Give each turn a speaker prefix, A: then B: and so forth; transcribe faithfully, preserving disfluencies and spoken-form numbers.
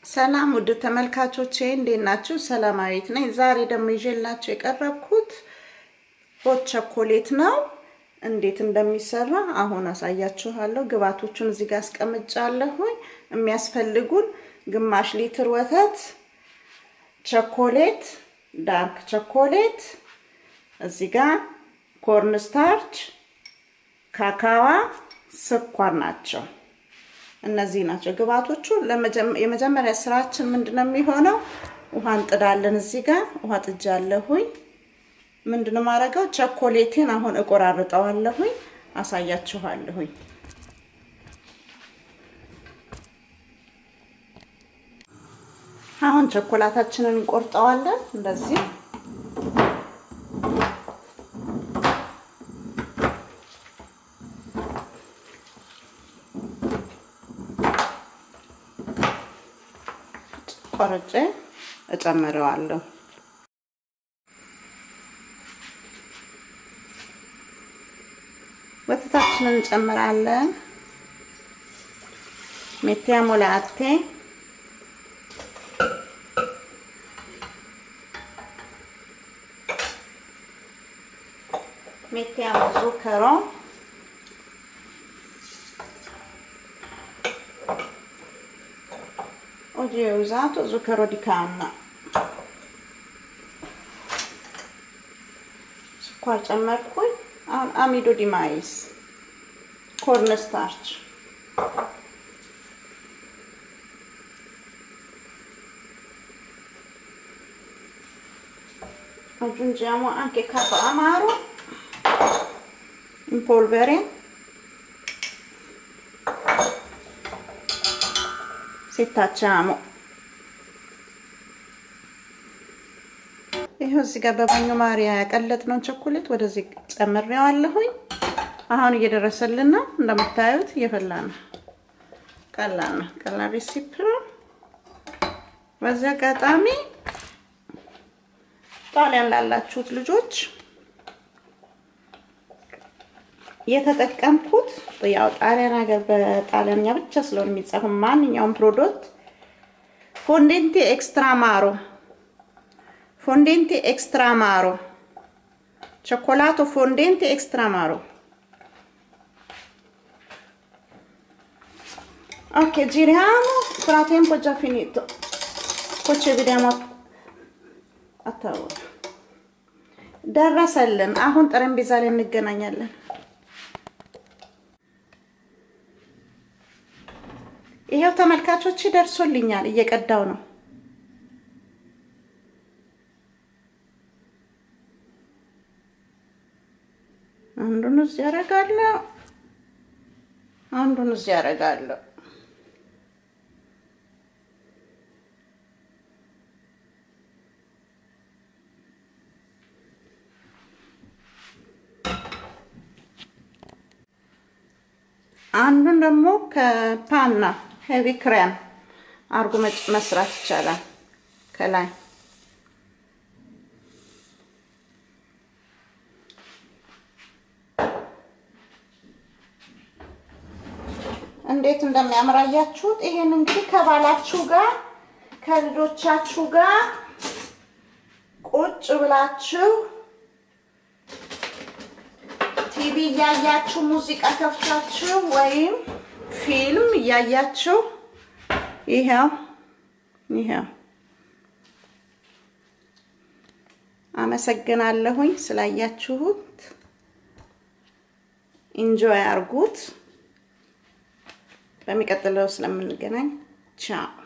A: ሰላም ውድ ተመልካቾቼ እንዴት ናችሁ? ሰላማዊት ነኝ። ዛሬ ደግሞ ይዤላችሁ የቀረብኩት ሆት ቸኮሌት ነው። እንዴት እንደሚሰራ አሁን አሳያችኋለሁ። ግብአቶቹን እዚህ ጋር አስቀምጫለሁ። የሚያስፈልጉን ግማሽ ሊትር ወተት፣ ቸኮሌት፣ ዳርክ ቸኮሌት፣ እዚህ ጋር ኮርን ስታርች፣ ካካዋ፣ ስኳር ናቸው። እነዚህ ናቸው ግብአቶቹ። ለመጀመሪያ ስራችን ምንድነው የሚሆነው? ውሃ እንጥዳለን። እዚህ ጋር ውሃ ጥጃለሁኝ። ምንድነው ማረጋው? ቸኮሌቴን አሁን እቆራርጠዋለሁኝ፣ አሳያችኋለሁኝ። አሁን ቸኮላታችንን እንቆርጠዋለን እንደዚህ። ቆርጬ እጨምረዋለሁ። ወተታችንን እንጨምራለን። mettiamo latte, mettiamo zucchero, oggi ho usato zucchero di canna, squal ጨመርኩኝ። አሁን amido di mais, corn starch, aggiungiamo anche capo amaro in polvere, setacciamo. ይሄው እዚህ ጋር በባኞ ማሪያ ያቀለጥነው ቸኮሌት ወደዚህ ጨምሬዋለሁኝ። አሁን እየደረሰልን ነው። እንደምታዩት እየፈላ ነው። ቀላል ነው። ቀላል ሬሲፒ ነው። በዚህ አጋጣሚ ጣሊያን ላላችሁት ልጆች የተጠቀምኩት ያው ጣሊያን ሀገር በጣሊያንኛ ብቻ ስለሆነ የሚጻፈው ማንኛውም ፕሮዳክት ፎንዴንቴ ኤክስትራ ማሮ fondente extra amaro, cioccolato fondente extra amaro. Ok, giriamo. Frattempo è già finito. Poi ci vediamo a tavola. ደረሰልን። አሁን ጠረጴዛ ላይ እንገናኛለን። ይሄው ተመልካቾች ደርሶልኛል። እየቀዳው ነው። አንዱን እዚህ ያረጋለሁ፣ አንዱን እዚህ ያረጋለሁ። አንዱን ደግሞ ከፓና ሄቪ ክሬም አርጎ መስራት ይቻላል ከላይ። እንዴት እንደሚያምራያችሁት። ይሄን እንግዲህ ከባላችሁ ጋር ከልጆቻችሁ ጋር ቁጭ ብላችሁ ቲቪ ያያችሁ፣ ሙዚቃ ከፍታችሁ ወይም ፊልም ያያችሁ ይሄው ይሄው። አመሰግናለሁኝ ስላያችሁት። ኢንጆይ አርጉት። በሚቀጥለው ስለምንገናኝ ቻው።